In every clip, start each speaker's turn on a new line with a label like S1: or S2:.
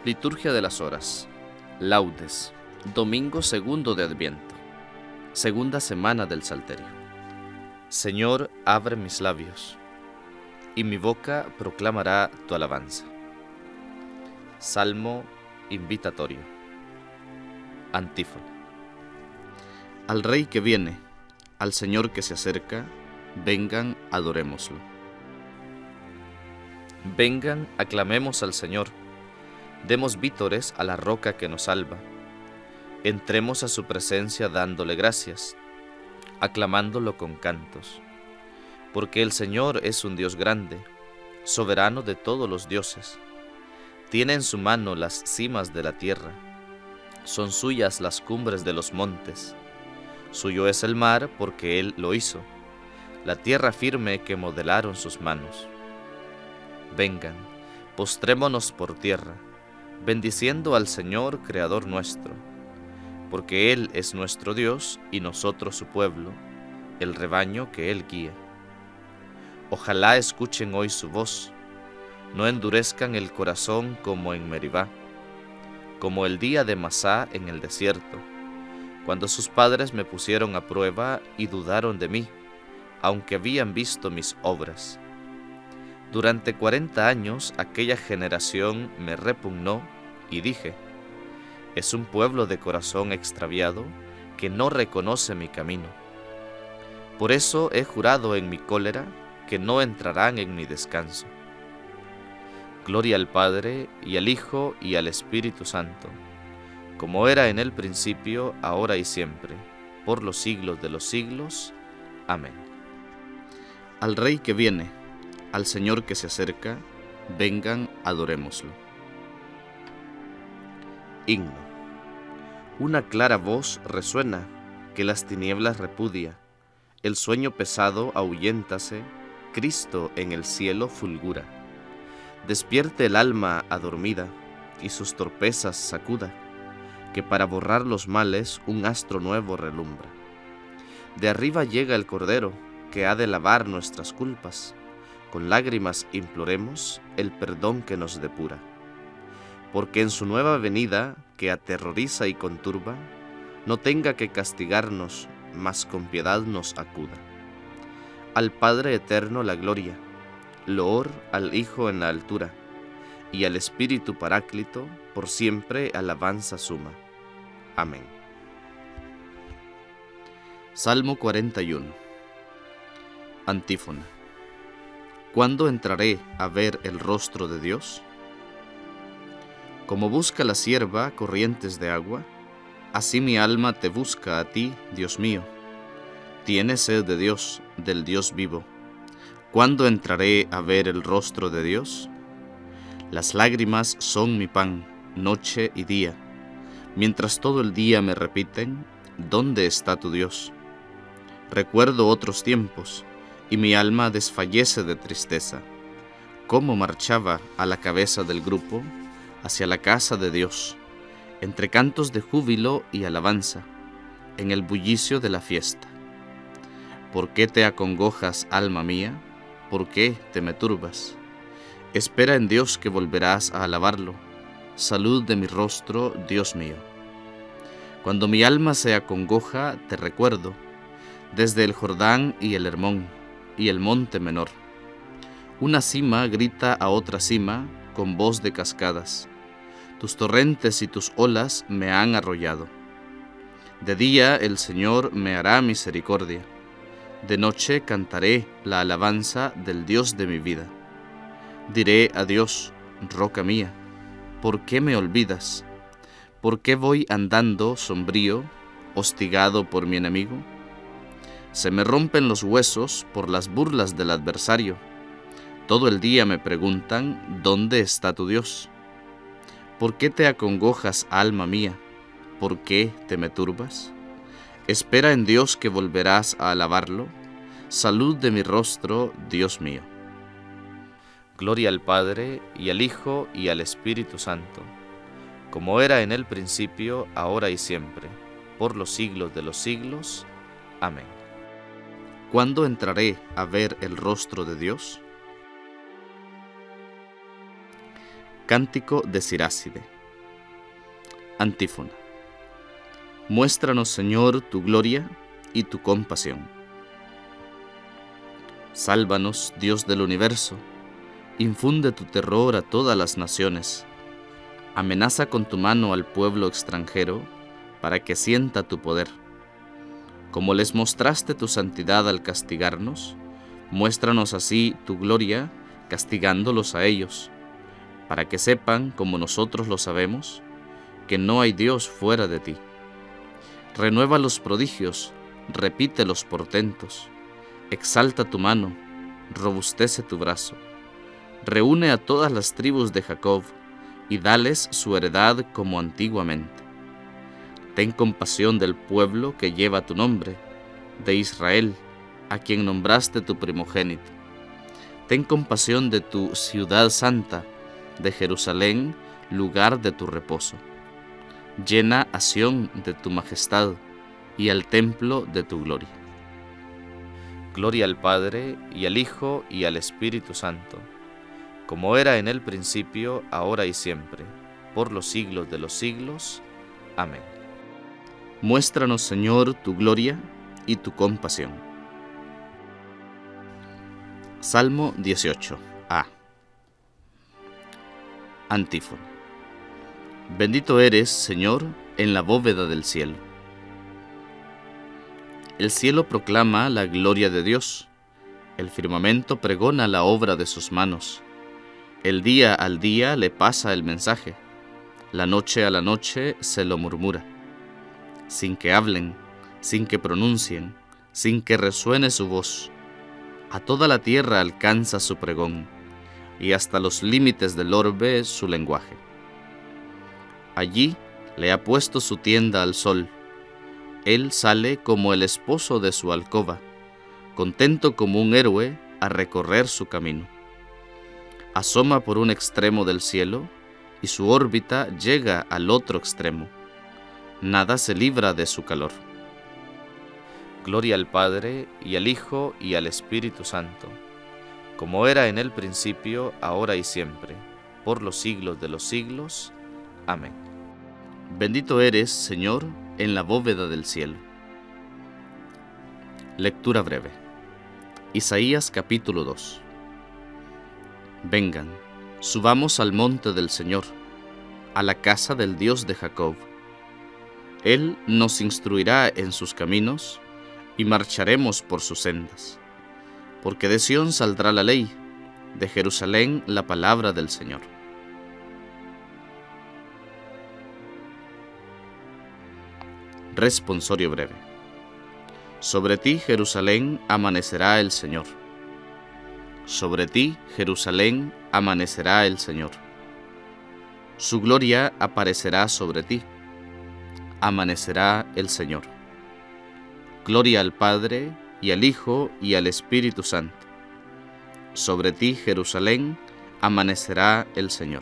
S1: Liturgia de las Horas. Laudes. Domingo segundo de Adviento. Segunda semana del Salterio. Señor, abre mis labios, y mi boca proclamará tu alabanza. Salmo invitatorio. Antífona. Al Rey que viene, al Señor que se acerca, vengan, adorémoslo. Vengan, aclamemos al Señor, demos vítores a la roca que nos salva. Entremos a su presencia dándole gracias, aclamándolo con cantos. Porque el Señor es un Dios grande, soberano de todos los dioses. Tiene en su mano las cimas de la tierra, son suyas las cumbres de los montes. Suyo es el mar porque Él lo hizo, la tierra firme que modelaron sus manos. Vengan, postrémonos por tierra, bendiciendo al Señor, Creador nuestro, porque Él es nuestro Dios y nosotros su pueblo, el rebaño que Él guía. Ojalá escuchen hoy su voz, no endurezcan el corazón como en Meribá, como el día de Masá en el desierto, cuando sus padres me pusieron a prueba y dudaron de mí, aunque habían visto mis obras. Durante 40 años aquella generación me repugnó y dije: es un pueblo de corazón extraviado que no reconoce mi camino. Por eso he jurado en mi cólera que no entrarán en mi descanso. Gloria al Padre, y al Hijo, y al Espíritu Santo, como era en el principio, ahora y siempre, por los siglos de los siglos. Amén. Al Rey que viene, al Señor que se acerca, vengan, adorémoslo. Himno. Una clara voz resuena, que las tinieblas repudia, el sueño pesado ahuyéntase, Cristo en el cielo fulgura. Despierte el alma adormida, y sus torpezas sacuda, que para borrar los males un astro nuevo relumbra. De arriba llega el Cordero, que ha de lavar nuestras culpas. Con lágrimas imploremos el perdón que nos depura. Porque en su nueva venida, que aterroriza y conturba, no tenga que castigarnos, mas con piedad nos acuda. Al Padre eterno la gloria, loor al Hijo en la altura, y al Espíritu Paráclito por siempre alabanza suma. Amén. Salmo 41. Antífona. ¿Cuándo entraré a ver el rostro de Dios? Como busca la sierva corrientes de agua, así mi alma te busca a ti, Dios mío. Tiene sed de Dios, del Dios vivo. ¿Cuándo entraré a ver el rostro de Dios? Las lágrimas son mi pan, noche y día, mientras todo el día me repiten: ¿dónde está tu Dios? Recuerdo otros tiempos, y mi alma desfallece de tristeza. Cómo marchaba a la cabeza del grupo hacia la casa de Dios, entre cantos de júbilo y alabanza, en el bullicio de la fiesta. ¿Por qué te acongojas, alma mía? ¿Por qué te me turbas? Espera en Dios que volverás a alabarlo. Salud de mi rostro, Dios mío. Cuando mi alma se acongoja, te recuerdo, desde el Jordán y el Hermón, y el monte menor. Una cima grita a otra cima con voz de cascadas. Tus torrentes y tus olas me han arrollado. De día el Señor me hará misericordia. De noche cantaré la alabanza del Dios de mi vida. Diré a Dios: roca mía, ¿por qué me olvidas? ¿Por qué voy andando sombrío, hostigado por mi enemigo? Se me rompen los huesos por las burlas del adversario. Todo el día me preguntan: ¿dónde está tu Dios? ¿Por qué te acongojas, alma mía? ¿Por qué te me turbas? Espera en Dios que volverás a alabarlo. Salud de mi rostro, Dios mío. Gloria al Padre, y al Hijo, y al Espíritu Santo, como era en el principio, ahora y siempre, por los siglos de los siglos. Amén. ¿Cuándo entraré a ver el rostro de Dios? Cántico de Siráside. Antífona. Muéstranos, Señor, tu gloria y tu compasión. Sálvanos, Dios del universo, infunde tu terror a todas las naciones. Amenaza con tu mano al pueblo extranjero para que sienta tu poder. Como les mostraste tu santidad al castigarnos, muéstranos así tu gloria castigándolos a ellos, para que sepan, como nosotros lo sabemos, que no hay Dios fuera de ti. Renueva los prodigios, repite los portentos, exalta tu mano, robustece tu brazo. Reúne a todas las tribus de Jacob y dales su heredad como antiguamente. Ten compasión del pueblo que lleva tu nombre, de Israel, a quien nombraste tu primogénito. Ten compasión de tu ciudad santa, de Jerusalén, lugar de tu reposo. Llena a Sión de tu majestad y al templo de tu gloria. Gloria al Padre, y al Hijo, y al Espíritu Santo, como era en el principio, ahora y siempre, por los siglos de los siglos. Amén. Muéstranos, Señor, tu gloria y tu compasión. Salmo 18. A. Antífona. Bendito eres, Señor, en la bóveda del cielo. El cielo proclama la gloria de Dios, el firmamento pregona la obra de sus manos. El día al día le pasa el mensaje, la noche a la noche se lo murmura. Sin que hablen, sin que pronuncien, sin que resuene su voz, a toda la tierra alcanza su pregón, y hasta los límites del orbe su lenguaje. Allí le ha puesto su tienda al sol. Él sale como el esposo de su alcoba, contento como un héroe a recorrer su camino. Asoma por un extremo del cielo, y su órbita llega al otro extremo. Nada se libra de su calor. Gloria al Padre, y al Hijo, y al Espíritu Santo, como era en el principio, ahora y siempre, por los siglos de los siglos. Amén. Bendito eres, Señor, en la bóveda del cielo. Lectura breve. Isaías capítulo 2. Vengan, subamos al monte del Señor, a la casa del Dios de Jacob. Él nos instruirá en sus caminos, y marcharemos por sus sendas. Porque de Sión saldrá la ley, de Jerusalén la palabra del Señor. Responsorio breve. Sobre ti, Jerusalén, amanecerá el Señor. Sobre ti, Jerusalén, amanecerá el Señor. Su gloria aparecerá sobre ti. Amanecerá el Señor. Gloria al Padre, y al Hijo, y al Espíritu Santo. Sobre ti, Jerusalén, amanecerá el Señor.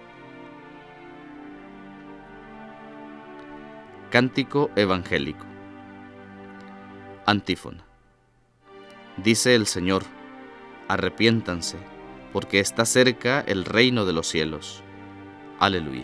S1: Cántico evangélico. Antífona. Dice el Señor: arrepiéntanse, porque está cerca el reino de los cielos. Aleluya.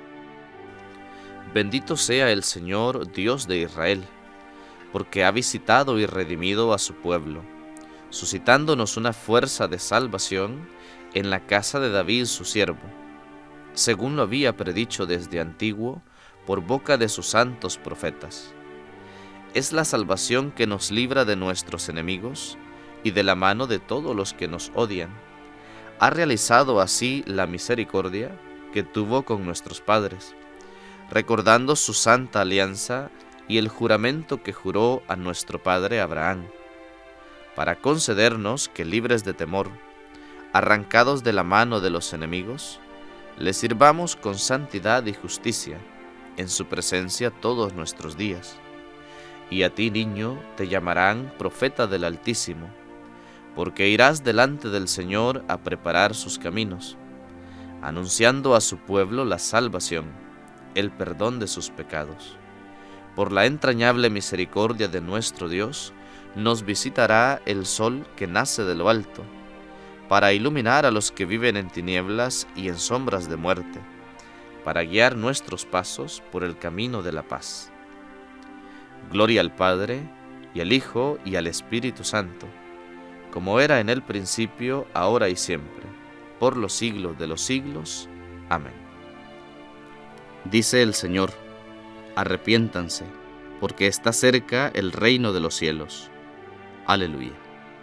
S1: Bendito sea el Señor, Dios de Israel, porque ha visitado y redimido a su pueblo, suscitándonos una fuerza de salvación en la casa de David su siervo, según lo había predicho desde antiguo por boca de sus santos profetas. Es la salvación que nos libra de nuestros enemigos y de la mano de todos los que nos odian. Ha realizado así la misericordia que tuvo con nuestros padres, recordando su santa alianza y el juramento que juró a nuestro padre Abraham, para concedernos que, libres de temor, arrancados de la mano de los enemigos, le sirvamos con santidad y justicia en su presencia todos nuestros días. Y a ti, niño, te llamarán profeta del Altísimo, porque irás delante del Señor a preparar sus caminos, anunciando a su pueblo la salvación, el perdón de sus pecados. Por la entrañable misericordia de nuestro Dios, nos visitará el sol que nace de lo alto, para iluminar a los que viven en tinieblas y en sombras de muerte, para guiar nuestros pasos por el camino de la paz. Gloria al Padre, y al Hijo, y al Espíritu Santo, como era en el principio, ahora y siempre, por los siglos de los siglos. Amén. Dice el Señor: arrepiéntanse, porque está cerca el reino de los cielos. Aleluya.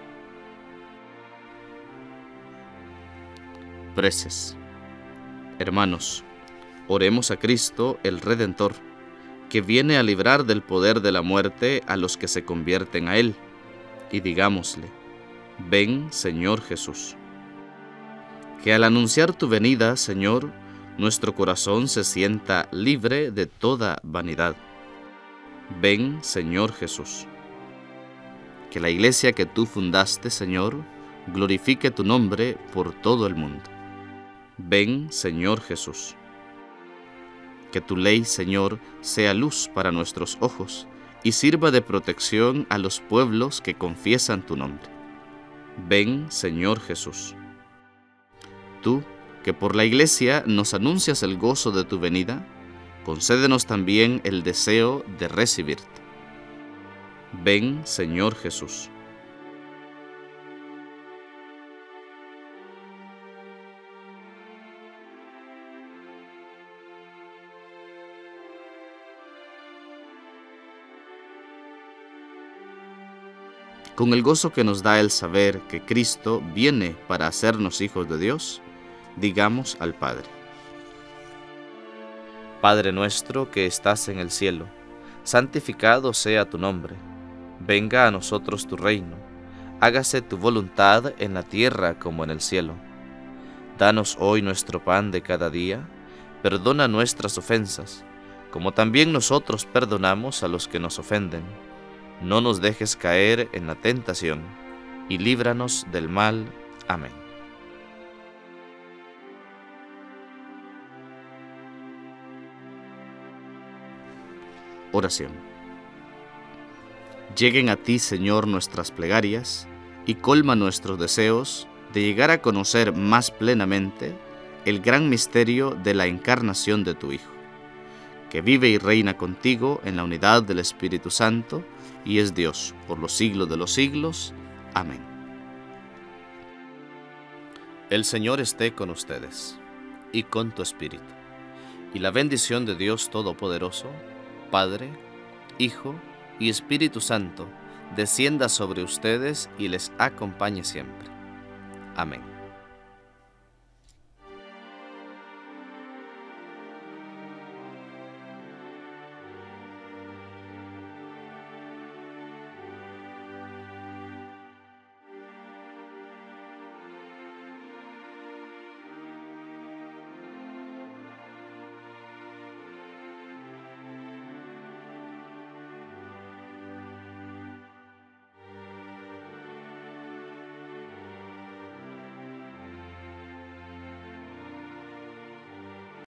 S1: Preces. Hermanos, oremos a Cristo, el Redentor, que viene a librar del poder de la muerte a los que se convierten a Él, y digámosle: ven, Señor Jesús. Que al anunciar tu venida, Señor, nuestro corazón se sienta libre de toda vanidad. Ven, Señor Jesús. Que la iglesia que tú fundaste, Señor, glorifique tu nombre por todo el mundo. Ven, Señor Jesús. Que tu ley, Señor, sea luz para nuestros ojos y sirva de protección a los pueblos que confiesan tu nombre. Ven, Señor Jesús. Tú, que por la iglesia nos anuncias el gozo de tu venida, concédenos también el deseo de recibirte. Ven, Señor Jesús. Con el gozo que nos da el saber que Cristo viene para hacernos hijos de Dios, digamos al Padre: Padre nuestro que estás en el cielo, santificado sea tu nombre. Venga a nosotros tu reino. Hágase tu voluntad en la tierra como en el cielo. Danos hoy nuestro pan de cada día. Perdona nuestras ofensas, como también nosotros perdonamos a los que nos ofenden. No nos dejes caer en la tentación, y líbranos del mal. Amén. Oración. Lleguen a ti, Señor, nuestras plegarias, y colma nuestros deseos de llegar a conocer más plenamente el gran misterio de la encarnación de tu Hijo, que vive y reina contigo en la unidad del Espíritu Santo, y es Dios por los siglos de los siglos. Amén. El Señor esté con ustedes, y con tu espíritu, y la bendición de Dios Todopoderoso, Padre, Hijo y Espíritu Santo, descienda sobre ustedes y les acompañe siempre. Amén.